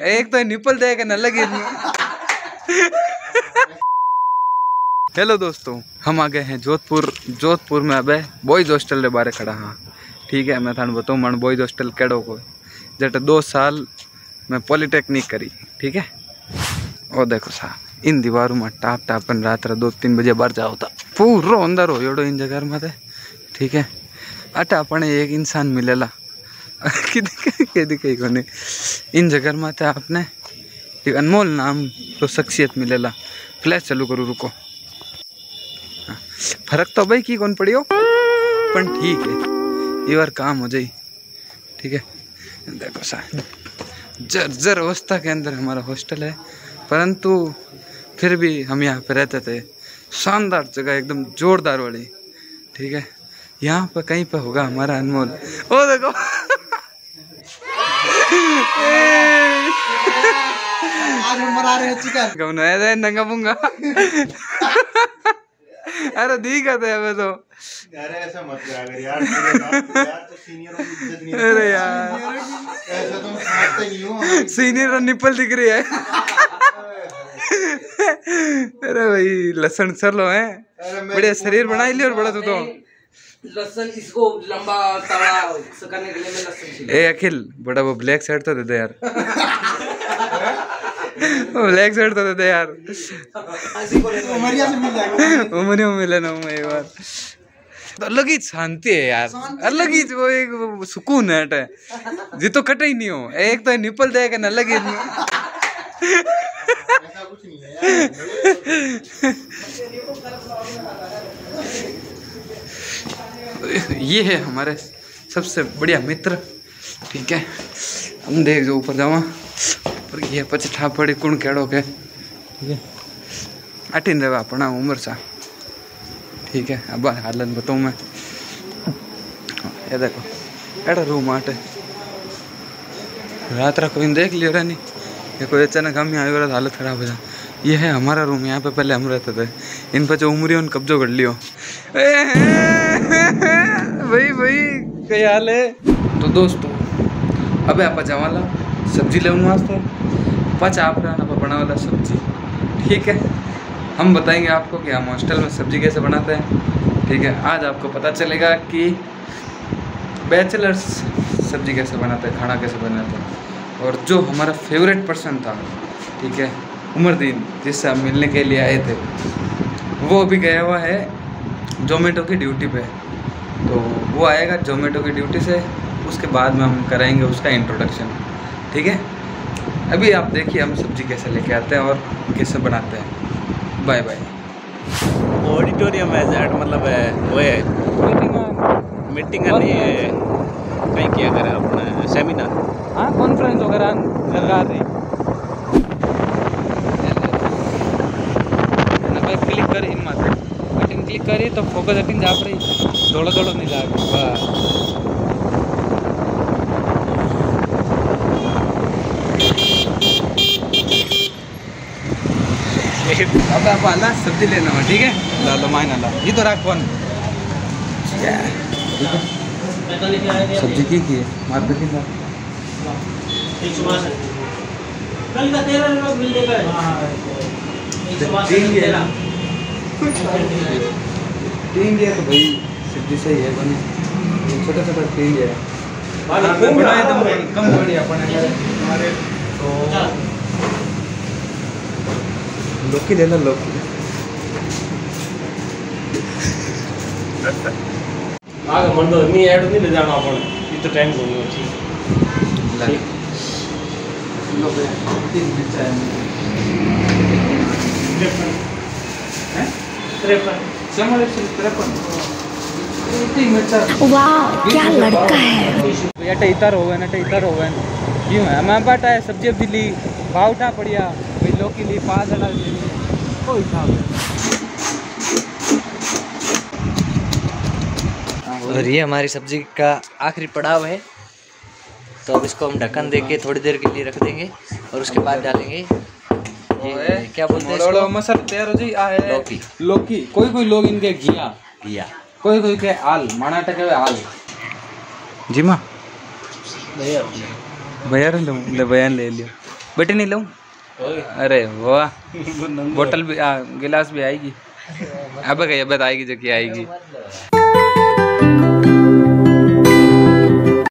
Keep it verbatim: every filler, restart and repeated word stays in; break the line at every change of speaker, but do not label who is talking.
एक तो निपल देगा न लगी। हेलो दोस्तों, हम आ गए हैं जोधपुर। जोधपुर में अब बॉयज हॉस्टल के बारे खड़ा हाँ। ठीक है, मैं थाने बताऊँ मन बॉयज हॉस्टल केड़ो को जट दो साल मैं पॉलिटेक्निक करी। ठीक है, और देखो सा इन दीवारों में टाप टापन रात दो तीन बजे बाहर जाओ था पूरा अंदर हो एडो इन जगह में। ठीक है, अटा अपने एक इंसान मिलेला कहीं को नहीं इन जगह में आपने एक अनमोल नाम तो शख्सियत मिलेला। फ्लैश चालू करूँ, रुको। हाँ, फर्क तो भाई की कौन पड़ी हो पर ठीक है, ये बार काम हो जाए। ठीक है, देखो सा जर्जर अवस्था के अंदर हमारा हॉस्टल है, परंतु फिर भी हम यहाँ पे रहते थे। शानदार जगह, एकदम जोरदार वाली। ठीक है, यहाँ पे कहीं पे होगा हमारा अनमोल। ओ देखो
आज हम मना रहे हैं चिकन।
कौन है नंगा पुंगा? अरे दिखा था हमें तो।
अरे ऐसा मत करा कर यार, यार तो सीनियरों की इज्जत नहीं।
अरे यार
ऐसा तुम समझते नहीं हो।
सीनियर निपल दिख रही है। अरे भाई लसन सर लो है, बढ़िया शरीर बना लिया और बड़ा तू तो।
लसन इसको लंबा तड़ा करने के लिए मैं लसन चाहिए।
ए अखिल, बड़ा वो ब्लैक शर्ट तो दे दे यार। ब्लैक शर्ट तो दे दे यार।
उमरिया से मिल जाएगा।
उमरिया में मिले ना एक बार तो अलग ही शांति है यार, अलग ही वो एक सुकून है हटे जी तो कटे ही नहीं हो। एक तो निपल देगा न अलग ही
ऐसा कुछ नहीं है यार।
ये है हमारे सबसे बढ़िया मित्र। ठीक है, हम देख जो ऊपर जावा पर ये पछठा पड़ी कुण केड़ो के। ठीक है, अठीन रहे अपना उम्र सा। ठीक है, अब हालत बताऊँ मैं। ये देखो एड़ा रूम आटे रात रा कोई देख लियो रहा नहीं, ये कोई अचानक हम यहाँ आए हालत खराब हो जाए। ये है हमारा रूम, यहाँ पे पहले हम रहते थे। इन पर जो उम्र उन कब्जो कर लियो। भाई भाई क्या हाल है? तो दोस्तों अब आप जावाला सब्जी ले वास्ते पच आप बना वाला सब्जी। ठीक है, हम बताएंगे आपको कि हम हॉस्टल में सब्जी कैसे बनाते हैं। ठीक है, आज आपको पता चलेगा कि बैचलर्स सब्जी कैसे बनाते हैं, खाना कैसे बनाते हैं। और जो हमारा फेवरेट पर्सन था, ठीक है, उमरदीन, जिससे हम मिलने के लिए आए थे, वो अभी गया हुआ है जोमेटो की ड्यूटी पे। तो वो आएगा जोमेटो की ड्यूटी से, उसके बाद में हम कराएंगे उसका इंट्रोडक्शन। ठीक है, अभी आप देखिए हम सब्जी कैसे लेके आते हैं और कैसे बनाते हैं। Bye bye.
ऑडिटोरियम है जेड, मतलब वो है मीटिंग नहीं है कहीं किया करे अपना सेमिनार।
हाँ, कॉन्फ्रेंस वगैरह लगा रही। क्लिक कर इन मत बटन क्लिक करी तो फोकस बटन जा रही, थोड़ा थोड़ा नहीं जा अब आप आना सब्जी लेना है। ठीक है, ला लो मायना ला, ये तो राख कौन सब्जी की की है मार्केट की ला तीन दिया तीन दिया तो भाई सब्जी सही है बने छोटा छोटा तीन दिया बनाए तो कम बढ़िया अपने तो लौकी ले लो लौकी।
आगे मन तो नहीं ऐड नहीं ले जाना अपन ये तो टाइम घूमो ठीक
लो बे तीन मिर्चा है तिरपन समझ तिरपन तीन मिर्चा।
वाह क्या लड़का है।
ये टेतर होवे ना टेतर होवे क्यों है हमारे पास है सब्जी अब ली भाव उठा बढ़िया भाई लौकी ली पाँच हजार कोई था।
और ये हमारी सब्जी का आखिरी पड़ाव है, तो अब इसको हम ढक्कन दे के थोड़ी देर के लिए रख देंगे और उसके बाद डालेंगे ये क्या बोलते हैं इसको?
मसल तैयार हो जी आहे
लौकी।
लौकी कोई कोई लोग इनके घिया
घिया
कोई कोई के आल माना टके आल जी माँ
भैया
भैया ले बयान ले लियो। बेटे नहीं लूँ? अरे वाह, बोतल भी आ, गिलास भी आएगी। अब गई अब आएगी जो कि आएगी।